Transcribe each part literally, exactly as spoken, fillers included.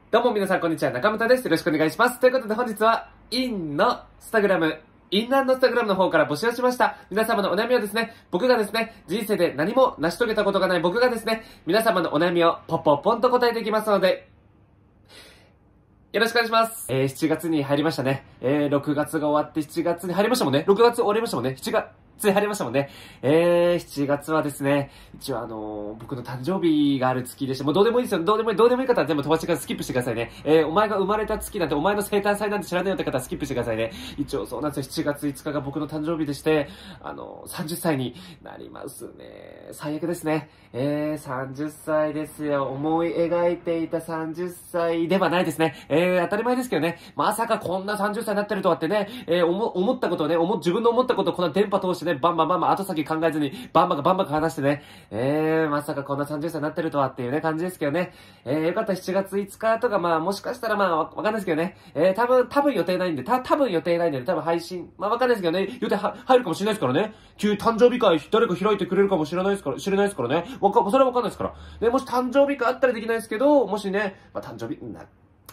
どうも皆さんこんにちは、中村です。よろしくお願いします。ということで本日は、インのスタグラム、インナーのスタグラムの方から募集をしました。皆様のお悩みをですね、僕がですね、人生で何も成し遂げたことがない僕がですね、皆様のお悩みをポッポッポンと答えていきますので、よろしくお願いします。えー、しちがつに入りましたね。えー、ろくがつが終わってしちがつに入りましたもんね。ろくがつ終わりましたもんね。しちがつに入りましたもんね。えー、しちがつはですね、一応あのー、僕の誕生日がある月でして、もうどうでもいいですよ。どうでもいい、どうでもいい方は全部飛ばしてからスキップしてくださいね。えー、お前が生まれた月なんて、お前の生誕祭なんて知らないよって方はスキップしてくださいね。一応そうなんですよ。しちがついつかが僕の誕生日でして、あのー、さんじゅっさいになりますね。最悪ですね。えー、さんじゅっさいですよ。思い描いていたさんじゅっさいではないですね。えー、当たり前ですけどね。まさかこんなさんじゅっさいになってるとはってね、えー、思、思ったことをね、思、自分の思ったことをこの電波通してね、バンバンバンバン後先考えずに、バンバンバンバン話してね、えー、まさかこんなさんじゅっさいになってるとはっていうね、感じですけどね。えー、よかったしちがついつかとか、まあ、もしかしたらまあ、わかんないですけどね。えー、多分、多分予定ないんで、た、多分予定ないんで、多分配信、まあわかんないですけどね、予定は入るかもしれないですからね。急誕生日会、誰か開いてくれるかもしれないですから、知れないですからね。わか、それはわかんないですから。で、もし誕生日会あったらできないですけど、もしね、まあ誕生日、な、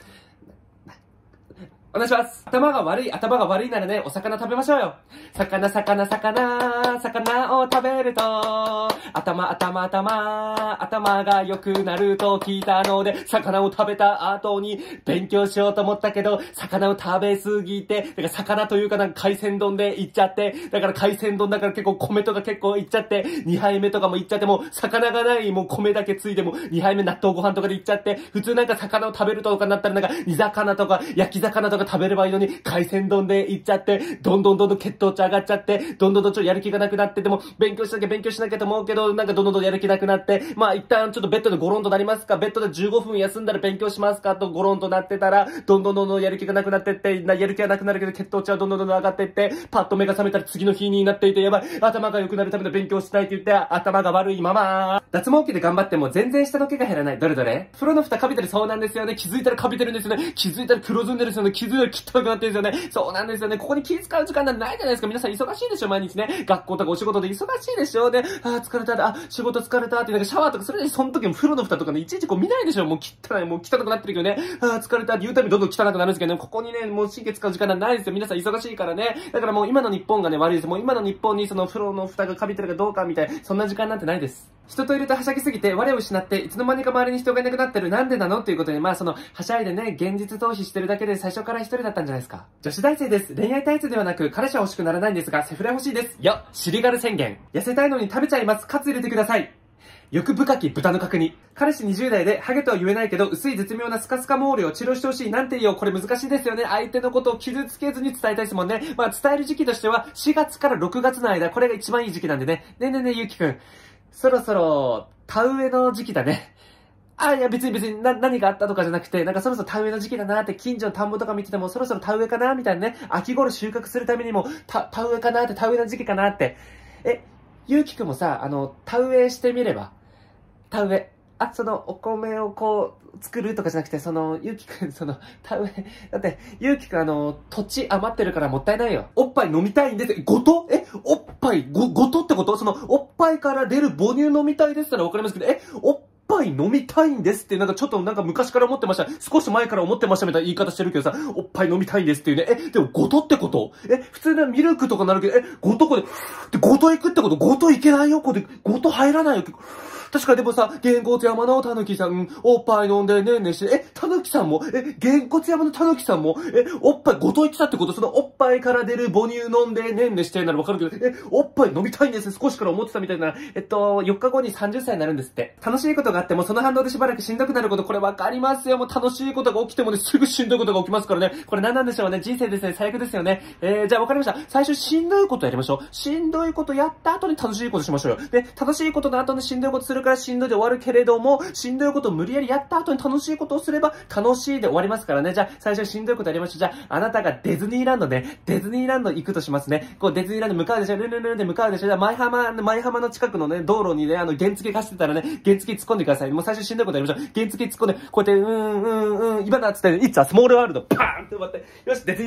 お願いします。頭が悪い、頭が悪いならね、お魚食べましょうよ。魚、魚、魚、魚を食べると、頭、頭、頭、頭が良くなると聞いたので、魚を食べた後に勉強しようと思ったけど、魚を食べすぎて、だから魚というかなんか海鮮丼で行っちゃって、だから海鮮丼だから結構米とか結構行っちゃって、にはいめとかも行っちゃって、もう魚がない、もう米だけついても、にはいめ納豆ご飯とかで行っちゃって、普通なんか魚を食べるとかなったらなんか煮魚とか焼き魚とか食べればいいのに、海鮮丼で行っちゃって、どんどんどんどん血糖値上がっちゃって、どんどんどんちょっとやる気がなくなって、でも勉強しなきゃ勉強しなきゃと思うけど、なんかどんどんどんやる気なくなって、まあ一旦ちょっとベッドでゴロンとなりますか、ベッドでじゅうごふん休んだら勉強しますかとゴロンとなってたら、どんどんどんどんやる気がなくなってって、やる気がなくなるけど血糖値はどんどんどんどん上がってって、パッと目が覚めたら次の日になっていて、やばい、頭が良くなるための勉強したいって言って、頭が悪いまま。脱毛器で頑張っても全然下の毛が減らない。どれどれ？風呂の蓋かびてるそうなんですよね。気づいたらかびてるんですよね。気づいたら黒ずんでるんですよね。気づいたら汚くなってるんですよね。そうなんですよね。ここに気使う時間なんてないじゃないですか。皆さん忙しいでしょ、毎日ね。学校とかお仕事で忙しいでしょ。ね。あー疲れた。あ、仕事疲れたって、なんかシャワーとか、それでその時も風呂の蓋とかね、いちいちこう見ないでしょ。もう汚い、もう汚くなってるけどね。あー疲れたって言うたびどんどん汚くなるんですけどね。ここにね、もう神経使う時間なんてないですよ。皆さん忙しいからね。だからもう今の日本がね、悪いです。もう今の日本にその風呂の蓋がかびてるかどうかみたいな、そんな時間なんてないです。人といるとはしゃぎすぎて、我を失って、いつの間にか周りに人がいなくなってる。なんでなのっていうことで、まあその、はしゃいでね、現実逃避してるだけで最初から一人だったんじゃないですか。女子大生です。恋愛タイツではなく、彼氏は欲しくならないんですが、セフレ欲しいです。よ、シリガル宣言。痩せたいのに食べちゃいます。カツ入れてください。欲深き豚の角煮。彼氏にじゅう代で、ハゲとは言えないけど、薄い絶妙なスカスカモールを治療してほしい。なんて言おう。これ難しいですよね。相手のことを傷つけずに伝えたいですもんね。まあ伝える時期としては、しがつからろくがつの間、これが一番いい時期なんでね。ねえねえねえ、ゆうきくん。そろそろ、田植えの時期だね。あ、いや別に別にな、何があったとかじゃなくて、なんかそろそろ田植えの時期だなって、近所の田んぼとか見ててもそろそろ田植えかなみたいなね。秋頃収穫するためにも、た、田植えかなって、田植えの時期かなって。え、ゆうきくんもさ、あの、田植えしてみれば。田植え。あ、その、お米をこう、作るとかじゃなくて、その、ゆうきくん、その、田植え。だって、ゆうきくんあの、土地余ってるからもったいないよ。おっぱい飲みたいんです。ごとえ、おっぱい、ご、ごとってことその、おっぱいから出る母乳飲みたいですったらわかりますけど、え、おっぱい飲みたいんですって、なんかちょっとなんか昔から思ってました。少し前から思ってましたみたいな言い方してるけどさ、おっぱい飲みたいんですっていうね。え、でもごとってことえ、普通のミルクとかなるけど、え、ごとこで、で、ごと行くってことごといけないよこれ、ごと入らないよ。確かでもさ、げんこつ山のたぬきさん、おっぱい飲んでねんねんして、え、たぬきさんも、え、げんこつ山のたぬきさんも、え、おっぱいごと言ってたってことそのおっぱいから出る母乳飲んでねんねんしてんならわかるけど、え、おっぱい飲みたいんです。少しから思ってたみたいな。えっと、よっかごにさんじゅっさいになるんですって。楽しいことがあっても、その反動でしばらくしんどくなること、これわかりますよ。もう楽しいことが起きてもね、すぐしんどいことが起きますからね。これ何なんでしょうね。人生ですね。最悪ですよね。えー、じゃあわかりました。最初しんどいことやりましょう。しんどいことやった後に楽しいことしましょうよ。で、楽しいことの後にしんどいことするからしんどいで終わるけれども、しんどいことを無理やりやった後に楽しいことをすれば、楽しいで終わりますからね。じゃあ、最初にしんどいことやりましょう。じゃあ、あなたがディズニーランドね、ディズニーランド行くとしますね。こう、ディズニーランド向かうでしょ、ルンルンルンで向かうでしょ。じゃあ、舞浜、舞浜の近くのね、道路にね、あの、原付走ってたらね、原付突っ込んでください。もう最初しんどいことやりましょう。原付突っ込んで、こうやって、うん、うん、うん、今だっつって、いつはスモールワールド、パーンって奪って、よし、ディズニーランド行こう。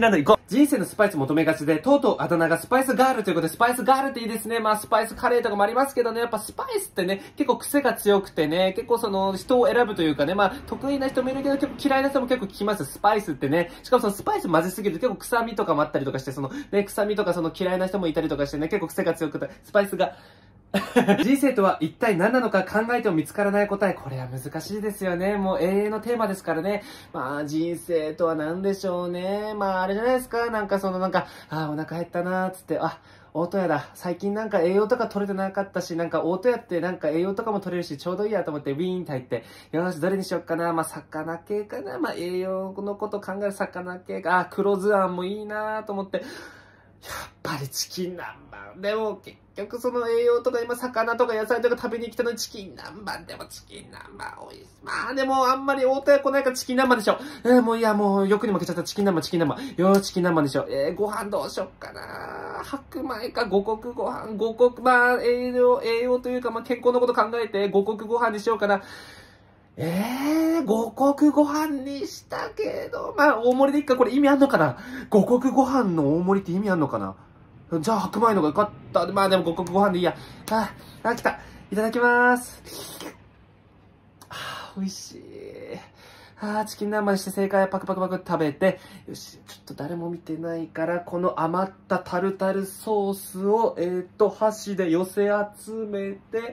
人生のスパイス求めがちで、とうとうあだ名がスパイスガールということで、スパイスガールっていいですね。まあ、スパイスカレーとかもありますけどね、やっぱスパイスってね、結構癖が強くてね、結構その、人を選ぶというかね、まあ、得意な人もいるけど、結構嫌いな人も結構聞きます。スパイスってね。しかもそのスパイス混ぜすぎると結構臭みとかもあったりとかして、その、ね、臭みとかその嫌いな人もいたりとかしてね、結構癖が強くて、スパイスが、人生とは一体何なのか考えても見つからない答え。これは難しいですよね。もう永遠のテーマですからね。まあ人生とは何でしょうね。まああれじゃないですか。なんかそのなんか、ああお腹減ったなーつって、あ、大戸屋だ。最近なんか栄養とか取れてなかったし、なんか大戸屋ってなんか栄養とかも取れるし、ちょうどいいやと思ってウィーンって入って、よし、どれにしよっかな。まあ魚系かな。まあ栄養のこと考える魚系か。あ、黒酢あんもいいなーと思って。やっぱりチキン南蛮。でも結局その栄養とか今魚とか野菜とか食べに来たのにチキン南蛮。でもチキン南蛮美味しい。まあでもあんまり大戸屋来ないからチキン南蛮でしょ。えー、もういやもう欲に負けちゃったチキン南蛮チキン南蛮。よーチキン南蛮でしょ。えー、ご飯どうしよっかな。白米か五穀ご飯。五穀、まあ栄養、栄養というかまあ健康のこと考えて五穀ご飯にしようかな。えー、五穀ご飯にしたけど、まあ、大盛りでいっか、これ意味あんのかな？五穀ご飯の大盛りって意味あんのかな？じゃあ白米のがよかった。まあでも五穀ご飯でいいや。あ、あ、来た。いただきまーす。あ、美味しい。あ、チキン南蛮にして正解パクパクパク食べて、よし、ちょっと誰も見てないから、この余ったタルタルソースを、えーと、箸で寄せ集めて、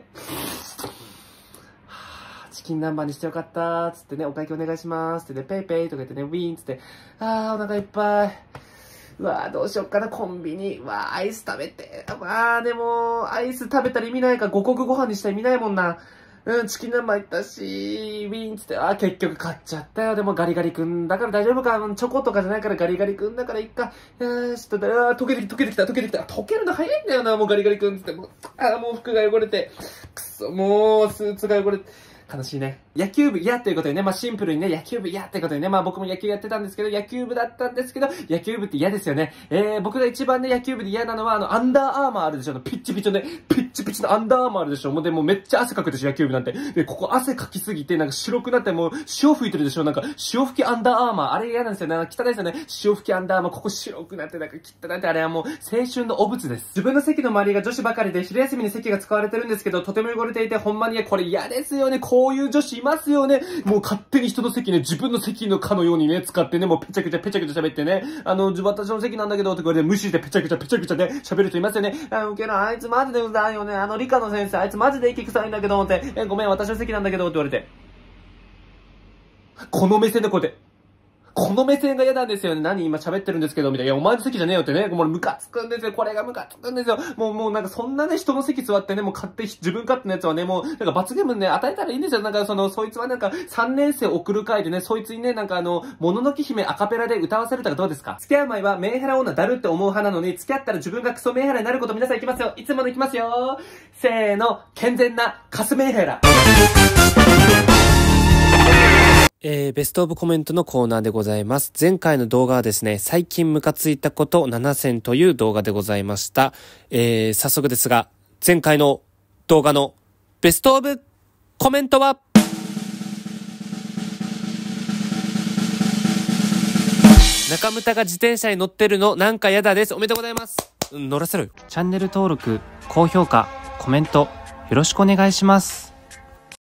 チキン南蛮にしてよかったーつってね、お会計お願いしますってね、ペイペイとか言ってね、ウィーンつって、あーお腹いっぱい。うわーどうしよっかな、コンビニ。うわーアイス食べて。わーでも、アイス食べたら意味ないから五穀ご飯にしたら意味ないもんな。うん、チキン南蛮いったし、ウィーンつって、あー結局買っちゃったよ。でもガリガリ君だから大丈夫か。チョコとかじゃないからガリガリ君だからいっか。よーし、ちょっと、あー溶けてきた、溶けてきた、溶けてきた。溶けるの早いんだよな、もうガリガリ君つって。もう、あーもう服が汚れて。くそ、もうスーツが汚れて。悲しいね。野球部嫌ということでね、まあシンプルにね、野球部嫌ってことでね、まあ僕も野球やってたんですけど、野球部だったんですけど、野球部って嫌ですよね。えー、僕が一番ね、野球部で嫌なのは、あの、アンダーアーマーあるでしょ、あの、ピッチピチのね、ピッチピチのアンダーアーマーあるでしょ、もうでもめっちゃ汗かくでしょ、野球部なんて。で、ここ汗かきすぎて、なんか白くなってもう、潮吹いてるでしょ、なんか、潮吹きアンダーアーマー、あれ嫌なんですよね、汚いですよね。潮吹きアンダーアーマー、ここ白くなって、なんか汚いって、あれはもう、青春の汚物です。自分の席の周りが女子ばかりで、昼休みに席が使われてるんですけど、とても汚れていて、ほんまにこれ嫌ですよね、こういう女子いますよね。もう勝手に人の席ね、自分の席のかのようにね、使ってね、もうペチャクチャペチャクチャ喋ってね、あの、私の席なんだけど、ってこれで無視してペチャクチャペチャクチャね、喋る人いますよね。あの、けど、あいつマジでうざいよね。あの、理科の先生、あいつマジで息臭いんだけど、って、え、ごめん、私の席なんだけど、って言われて。この目線でこうやって、この目線が嫌なんですよね。何今喋ってるんですけど、みたいな。いや、お前の席じゃねえよってね。もうムカつくんですよ。これがムカつくんですよ。もう、もうなんかそんなね、人の席座ってね、もう勝手、自分勝手なやつはね、もう、なんか罰ゲームね、与えたらいいんですよ。なんかその、そいつはなんかさんねん生送る会でね、そいつにね、なんかあの、もののけ姫アカペラで歌わせるとかどうですか？付き合う前はメンヘラ女だるって思う派なのに、付き合ったら自分がクソメンヘラになること皆さんいきますよ。いつものいきますよ。せーの、健全なカスメンヘラ。 えー、ベストオブコメントのコーナーでございます。前回の動画はですね、最近ムカついたことななせんという動画でございました。えー、早速ですが、前回の動画のベストオブコメントは、中村が自転車に乗ってるのなんかやだです。おめでとうございます。うん、乗らせろよ。チャンネル登録、高評価、コメント、よろしくお願いします。